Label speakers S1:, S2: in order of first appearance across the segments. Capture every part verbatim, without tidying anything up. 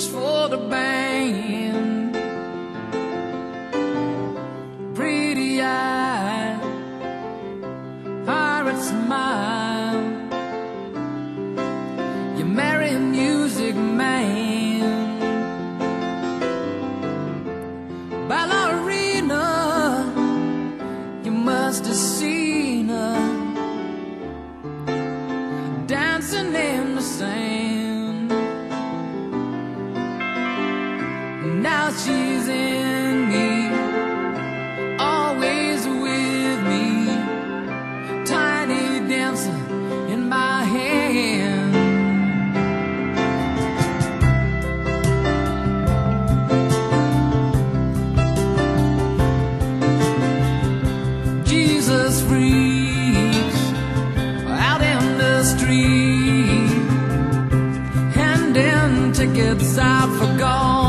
S1: for the band. Pretty eyed pirate smile. You marry a music man. Ballerina, you must have seen her dancing in the sand. Now she's in me, always with me, tiny dancer in my hand. Jesus freaks out in the street, handing tickets out for gone.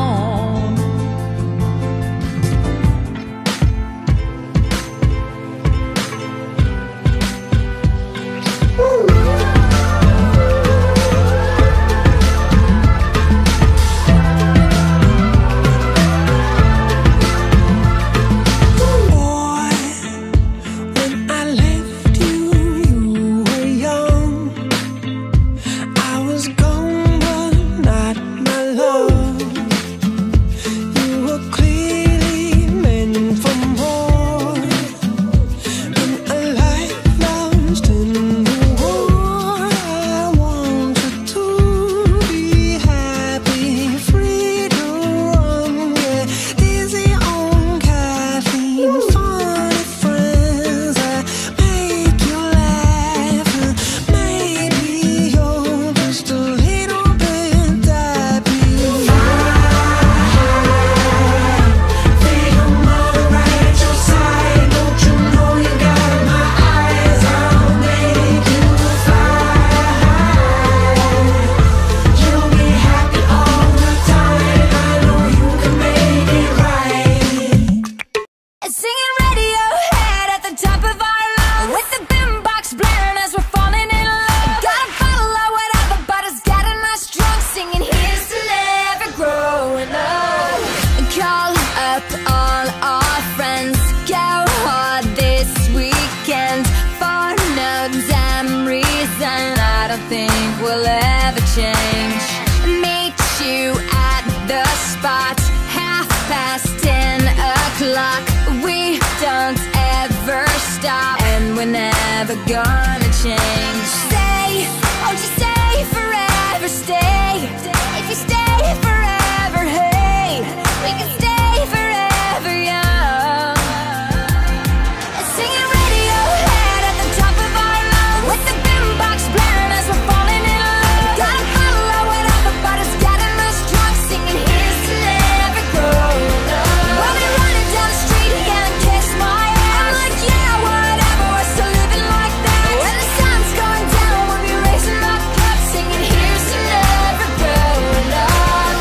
S1: Will ever change. Meet you at the spot, half past ten o'clock. We don't ever stop, and we're never gonna change. Stay, won't you stay forever? Stay, if you stay forever, hey, we can stay forever young. Singing Radiohead at the top of our lungs, with the boombox blaring as we're falling. Going down, we'll be raising our cups, singing here's to never growing up.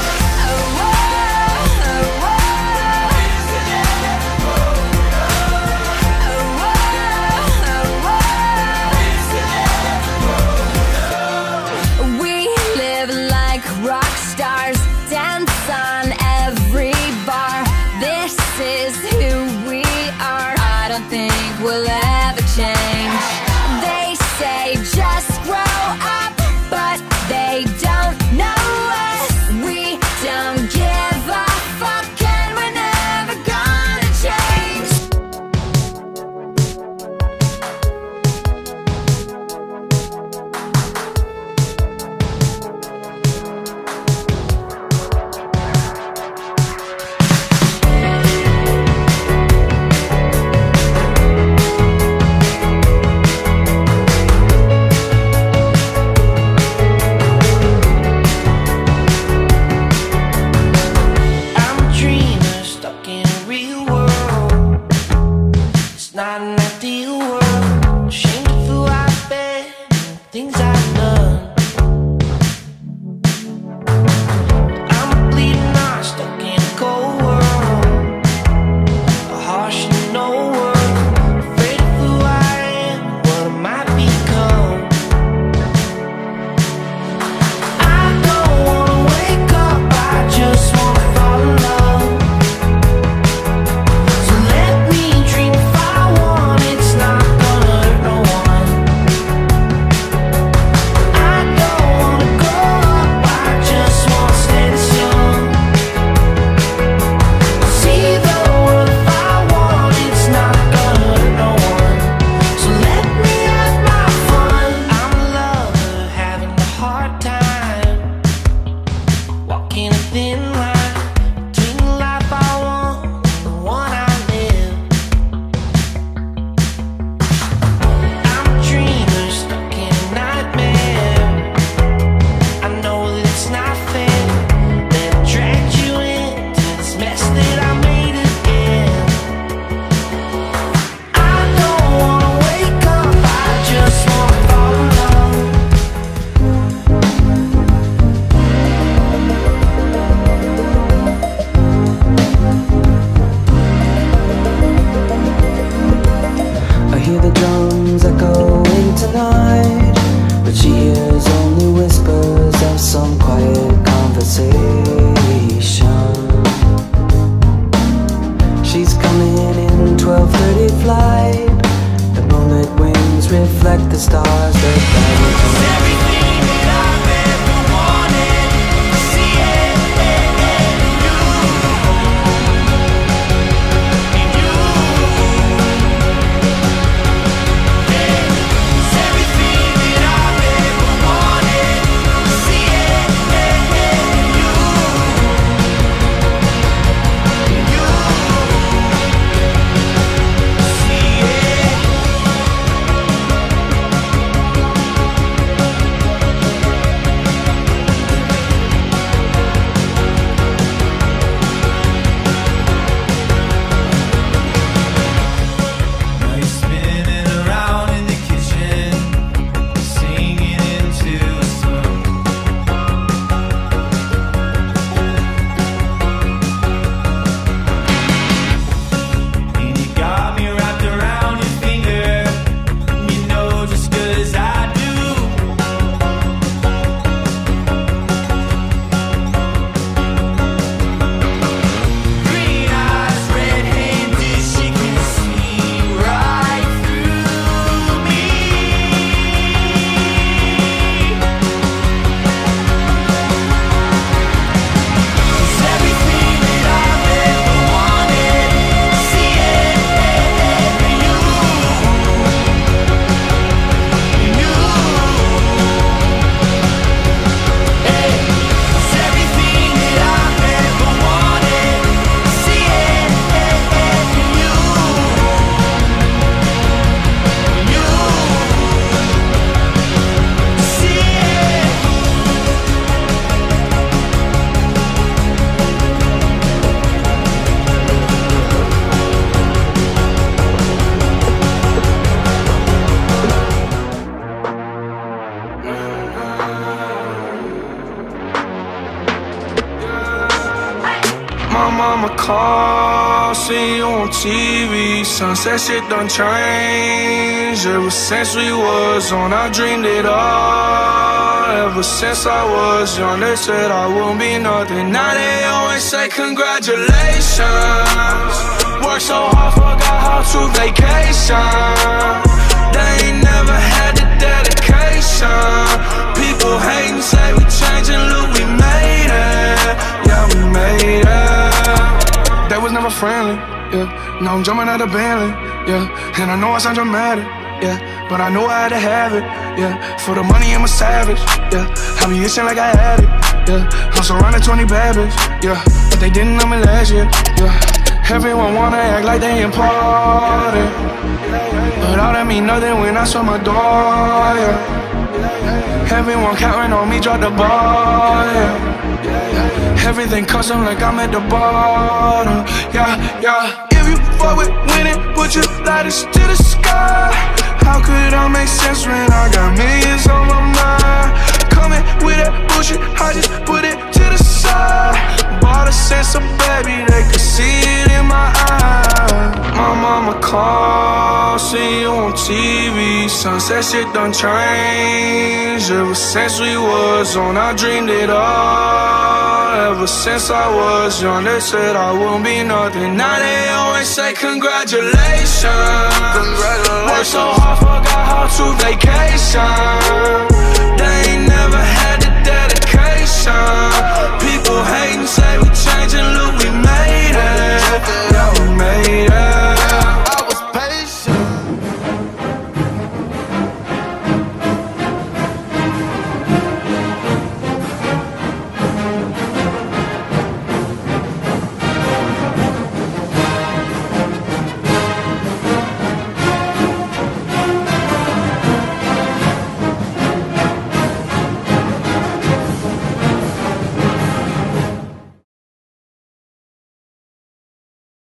S2: mama call, see you on T V. Sunset shit done changed. Ever since we was on, I dreamed it all. Ever since I was young, they said I wouldn't be nothing. Now they always say congratulations. Worked so hard, forgot how to vacation. They ain't never had the dedication. People hating, say we changing, look, we made it. Yeah, we made it. They was never friendly, yeah. Now I'm jumping out of Bentley, yeah. And I know I sound dramatic, yeah, but I know I had to have it, yeah. For the money, I'm a savage, yeah. I be itching like I had it, yeah. I'm surrounded twenty bad bitches, yeah. But they didn't know me last year, yeah. Everyone wanna act like they important, but all that mean nothing when I saw my door, yeah. Everyone counting on me, drop the ball, yeah. Everything custom like I'm at the bottom, yeah, yeah. If you fuck with winning, put your lighters to the sky. How could I make sense when I got millions on my mind? Coming with that bullshit, I just put it to the side. Bought a sense of baby, they could see it in my eyes. My mama call, see you on T V. Sunset shit done changed. Ever since we was on, I dreamed it all. Ever since I was young, they said I wouldn't be nothing. Now they always say congratulations. Congratulations. Worked so hard, forgot how to vacation. They ain't never had the dedication. People hating.